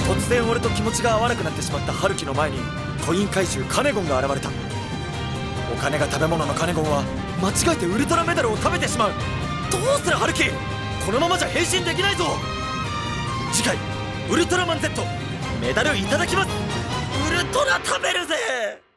突然俺と気持ちが合わなくなってしまった春樹の前にコイン怪獣カネゴンが現れた。お金が食べ物のカネゴンは間違えてウルトラメダルを食べてしまう。どうする春樹、このままじゃ変身できないぞ。次回ウルトラマン Z メダルいただきます。ウルトラ食べるぜ。